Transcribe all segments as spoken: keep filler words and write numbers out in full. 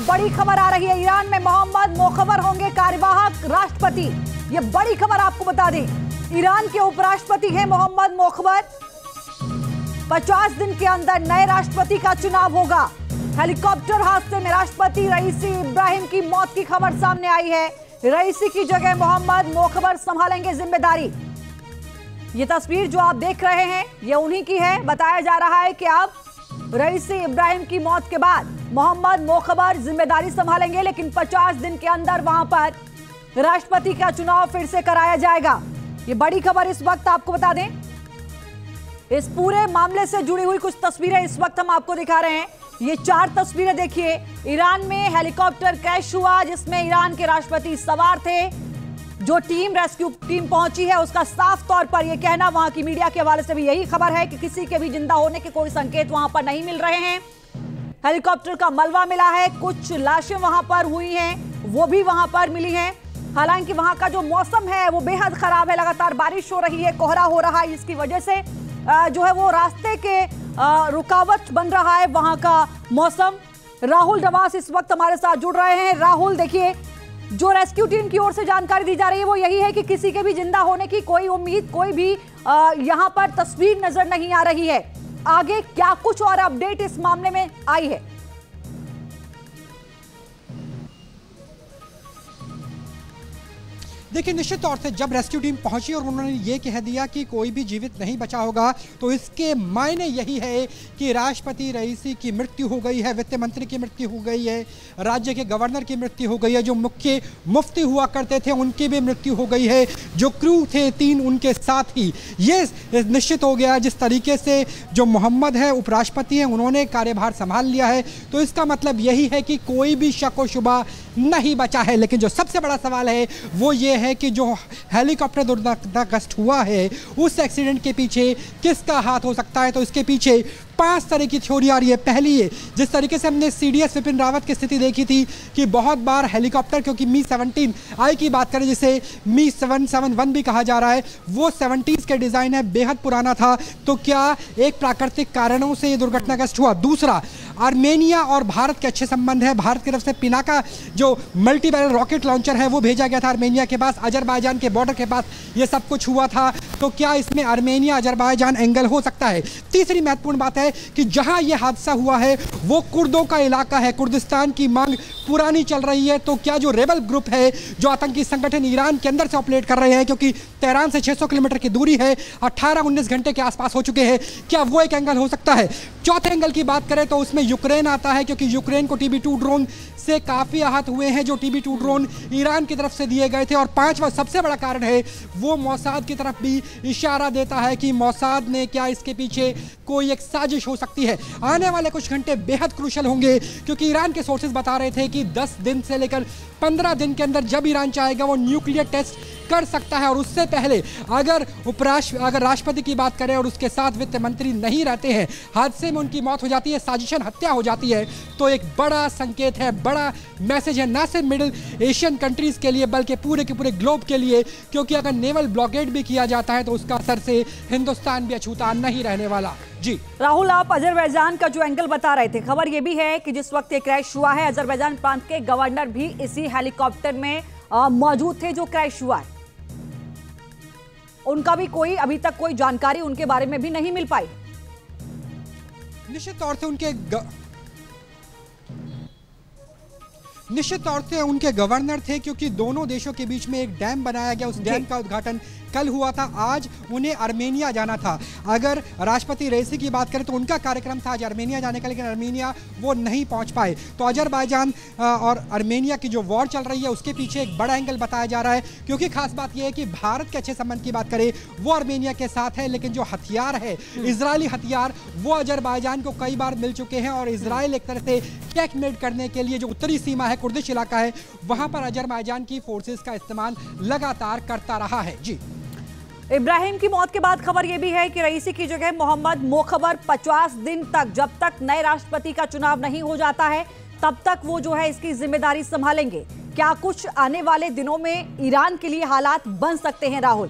बड़ी खबर आ रही है। ईरान में मोहम्मद मोखबर होंगे कार्यवाहक राष्ट्रपति। ये बड़ी खबर आपको बता दें, ईरान के उपराष्ट्रपति हैं मोहम्मद मोखबर। पचास दिन के अंदर नए राष्ट्रपति का चुनाव होगा। हेलीकॉप्टर हादसे में राष्ट्रपति रईसी इब्राहिम की मौत की खबर सामने आई है। रईसी की जगह मोहम्मद मोखबर संभालेंगे जिम्मेदारी। ये तस्वीर जो आप देख रहे हैं ये उन्हीं की है। बताया जा रहा है कि अब रईसी इब्राहिम की मौत के बाद मोहम्मद मोखबर जिम्मेदारी संभालेंगे, लेकिन पचास दिन के अंदर वहां पर राष्ट्रपति का चुनाव फिर से कराया जाएगा। ये बड़ी खबर इस वक्त आपको बता दें। इस पूरे मामले से जुड़ी हुई कुछ तस्वीरें इस वक्त हम आपको दिखा रहे हैं। ये चार तस्वीरें देखिए। ईरान में हेलीकॉप्टर क्रैश हुआ जिसमें ईरान के राष्ट्रपति सवार थे। जो टीम रेस्क्यू टीम पहुंची है उसका साफ तौर पर यह कहना, वहां की मीडिया के हवाले से भी यही खबर है कि किसी के भी जिंदा होने के कोई संकेत वहां पर नहीं मिल रहे हैं। हेलीकॉप्टर का मलबा मिला है, कुछ लाशें वहां पर हुई हैं वो भी वहां पर मिली हैं। हालांकि वहां का जो मौसम है वो बेहद खराब है, लगातार बारिश हो रही है, कोहरा हो रहा है, इसकी वजह से जो है वो रास्ते के रुकावट बन रहा है वहां का मौसम। राहुल डवास इस वक्त हमारे साथ जुड़ रहे हैं। राहुल, देखिए जो रेस्क्यू टीम की ओर से जानकारी दी जा रही है वो यही है कि किसी के भी जिंदा होने की कोई उम्मीद, कोई भी यहां पर तस्वीर नजर नहीं आ रही है। आगे क्या कुछ और अपडेट इस मामले में आई है? देखिए, निश्चित तौर से जब रेस्क्यू टीम पहुंची और उन्होंने ये कह दिया कि कोई भी जीवित नहीं बचा होगा, तो इसके मायने यही है कि राष्ट्रपति रईसी की मृत्यु हो गई है, वित्त मंत्री की मृत्यु हो गई है, राज्य के गवर्नर की मृत्यु हो गई है, जो मुख्य मुफ्ती हुआ करते थे उनकी भी मृत्यु हो गई है, जो क्रू थे तीन उनके साथ ही। ये निश्चित हो गया जिस तरीके से जो मोहम्मद है उपराष्ट्रपति हैं उन्होंने कार्यभार संभाल लिया है, तो इसका मतलब यही है कि कोई भी शक व शुबा नहीं बचा है। लेकिन जो सबसे बड़ा सवाल है वो ये है कि जो हेलीकॉप्टर दुर्घटनाग्रस्त हुआ है उस एक्सीडेंट के पीछे किसका हाथ हो सकता है, तो इसके पीछे पांच तरह की थ्योरी आ रही है। पहली है, जिस तरीके से हमने सीडीएस विपिन रावत की स्थिति देखी थी कि बहुत बार हेलीकॉप्टर, क्योंकि मी सेवनटीन आई की बात करें जिसे मी सेवन सेवन वन भी कहा जा रहा है, वो सेवनटीज के डिजाइन है, बेहद पुराना था, तो क्या एक प्राकृतिक कारणों से ये दुर्घटनाग्रस्त हुआ। दूसरा, आर्मेनिया और भारत के अच्छे संबंध है। भारत की तरफ से पिनाका जो मल्टी बैरल रॉकेट लॉन्चर है वो भेजा गया था आर्मेनिया के पास, अजरबैजान के बॉर्डर के पास ये सब कुछ हुआ था, तो क्या इसमें आर्मेनिया अजरबैजान एंगल हो सकता है। तीसरी महत्वपूर्ण बात है कि जहां यह हादसा हुआ है वो कुर्दों का इलाका है, कुर्दिस्तान की मांग पुरानी चल रही है, तो क्या जो रेबल ग्रुप है, जो आतंकी संगठन ईरान के अंदर से ऑपरेट कर रहे हैं, क्योंकि तेहरान से छह सौ किलोमीटर की दूरी है, अठारह उन्नीस घंटे के आसपास हो चुके हैं, क्या वो एक एंगल हो सकता है। चौथे एंगल की बात करें तो उसमें यूक्रेन आता है, क्योंकि यूक्रेन को टी बी टू ड्रोन से काफी आहत हुए हैं, जो T B two drone Iran की तरफ से दिए गए थे। और पांचवा सबसे बड़ा कारण है वो मोसाद की तरफ भी इशारा देता है कि मोसाद ने क्या इसके पीछे कोई एक साजिश हो सकती है। आने वाले कुछ घंटे बेहद क्रूशल होंगे, क्योंकि ईरान के सोर्सेज बता रहे थे कि दस दिन से लेकर पंद्रह दिन के अंदर जब ईरान चाहेगा वो न्यूक्लियर टेस्ट कर सकता है, और उससे पहले अगर उपराष्ट्र अगर राष्ट्रपति की बात करें और उसके साथ वित्त मंत्री नहीं रहते हैं, हादसे में उनकी मौत हो जाती है, साजिशन हत्या हो जाती है, तो एक बड़ा संकेत है, बड़ा मैसेज है, ना सिर्फ मिडिल एशियन कंट्रीज के लिए बल्कि पूरे के पूरे ग्लोब के लिए, क्योंकि अगर नेवल ब्लॉकेड भी किया जाता है तो उसका असर से हिंदुस्तान भी अछूता नहीं रहने वाला। जी राहुल, आप अजरबैजान का जो एंगल बता रहे थे, खबर यह भी है कि जिस वक्त ये क्रैश हुआ है अजरबैजान प्रांत के गवर्नर भी इसी हेलीकॉप्टर में मौजूद थे जो क्रैश हुआ है। उनका भी कोई अभी तक कोई जानकारी उनके बारे में भी नहीं मिल पाई। निश्चित तौर से उनके ग... निश्चित तौर से उनके गवर्नर थे, क्योंकि दोनों देशों के बीच में एक डैम बनाया गया, उस डैम का उद्घाटन कल हुआ था। आज उन्हें आर्मेनिया जाना था। अगर राष्ट्रपति रईसी की बात करें तो उनका कार्यक्रम था आज आर्मेनिया जाने का, लेकिन आर्मेनिया वो नहीं पहुंच पाए। तो अजरबैजान और आर्मेनिया की जो वॉर चल रही है उसके पीछे एक बड़ा एंगल बताया जा रहा है, क्योंकि खास बात यह है कि भारत के अच्छे संबंध की बात करें वो आर्मेनिया के साथ है, लेकिन जो हथियार है इजरायली हथियार वो अजरबैजान को कई बार मिल चुके हैं, और इजराइल एक तरह से चेकमेट करने के लिए जो उत्तरी सीमा है, कुर्दिश इलाका है, वहां पर अजरबैजान की फोर्सेस का इस्तेमाल लगातार करता रहा है। जी इब्राहिम की मौत के बाद खबर यह भी है कि रईसी की जगह मोहम्मद मोखबर पचास दिन तक, जब तक नए राष्ट्रपति का चुनाव नहीं हो जाता है तब तक वो जो है इसकी जिम्मेदारी संभालेंगे। क्या कुछ आने वाले दिनों में ईरान के लिए हालात बन सकते हैं राहुल?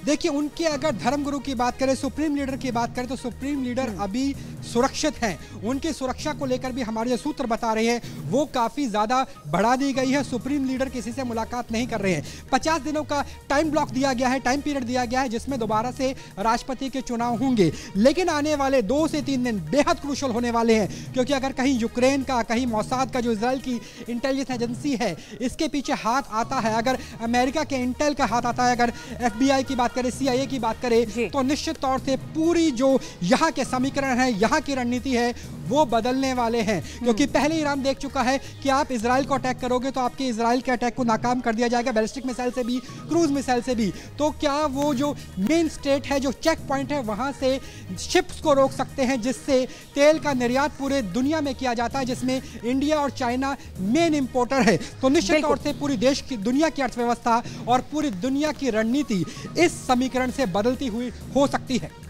देखिए, उनके अगर धर्मगुरु की बात करें, सुप्रीम लीडर की बात करें, तो सुप्रीम लीडर अभी सुरक्षित हैं। उनकी सुरक्षा को लेकर भी हमारे जो सूत्र बता रहे हैं वो काफी ज्यादा बढ़ा दी गई है। सुप्रीम लीडर किसी से मुलाकात नहीं कर रहे हैं। पचास दिनों का टाइम ब्लॉक दिया गया है, टाइम पीरियड दिया गया है, जिसमें दोबारा से राष्ट्रपति के चुनाव होंगे। लेकिन आने वाले दो से तीन दिन बेहद क्रूशल होने वाले हैं, क्योंकि अगर कहीं यूक्रेन का, कहीं मोसाद का, जो इजराइल की इंटेलिजेंस एजेंसी है, इसके पीछे हाथ आता है, अगर अमेरिका के इंटेल का हाथ आता है, अगर एफबीआई की बात करें, सीआईए की बात करें, तो निश्चित तौर से पूरी जो यहाँ के समीकरण है, यहाँ की रणनीति है, वो बदलने वाले हैं। क्योंकि पहले ईरान देख चुका है कि आप इजराइल को अटैक करोगे तो आपके इजराइल के अटैक को नाकाम कर दिया जाएगा, बैलिस्टिक मिसाइल से भी, क्रूज मिसाइल से भी। तो क्या वो जो मेन स्टेट है, जो चेक पॉइंट है, वहां से शिप्स को रोक सकते हैं, जिससे तेल का निर्यात पूरे दुनिया में किया जाता है, जिसमें इंडिया और चाइना मेन इंपोर्टर है। तो निश्चित तौर से पूरी देश की, दुनिया की अर्थव्यवस्था और पूरी दुनिया की रणनीति इस समीकरण से बदलती हुई हो सकती है।